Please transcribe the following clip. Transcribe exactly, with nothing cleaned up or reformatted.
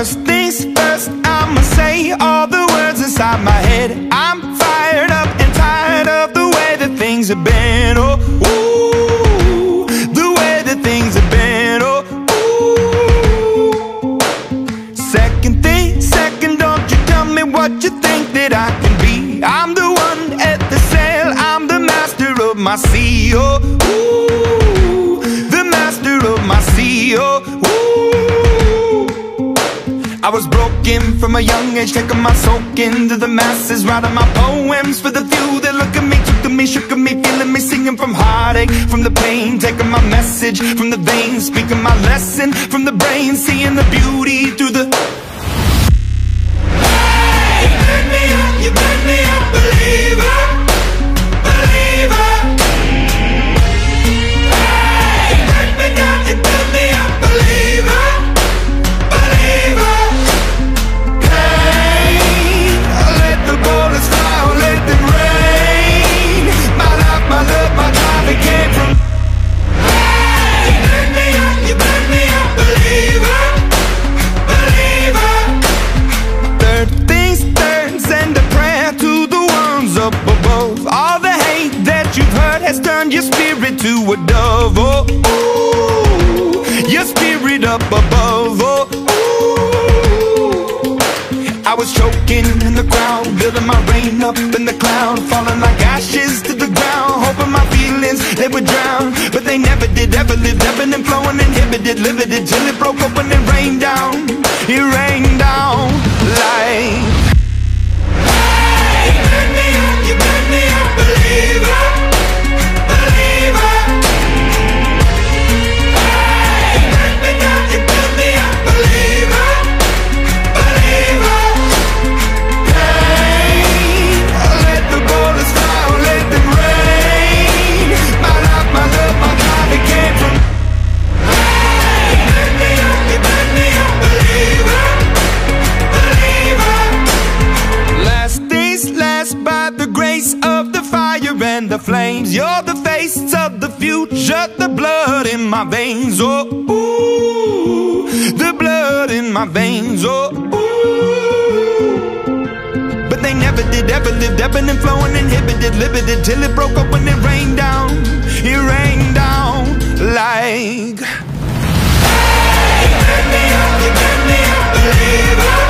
First things first, I'ma say all the words inside my head. I'm fired up and tired of the way that things have been. Oh, ooh, the way that things have been. Oh, ooh. Second thing, second, don't you tell me what you think that I can be. I'm the one at the sail, I'm the master of my sea. Oh, ooh, the master of my sea. Oh, ooh. I was broken from a young age, taking my soak into the masses, writing my poems for the few that look at me, took to me, shook at me, feeling me, singing from heartache, from the pain, taking my message from the veins, speaking my lesson from the brain, seeing the beauty through the... Hey, you burn me up, you burn me up, believer, believer. Hey, you burn me down, you burn me up, believer, believer. Turn your spirit to a dove, oh, ooh, your spirit up above, oh, ooh. I was choking in the crowd, building my rain up in the cloud, falling like ashes to the ground, hoping my feelings, they would drown, but they never did, ever lived, ebbing and flowing, inhibited, limited, till it broke open and rained down, it rained down like... Hey, you burn me up, you burn me up, believer. The flames, you're the face of the future, the blood in my veins, oh, ooh, the blood in my veins, oh, ooh. But they never did, ever lived, ebbing and flowing, inhibited, limited, till it broke up when it rained down, it rained down like... Hey, you burn me up, you burn me up, believer.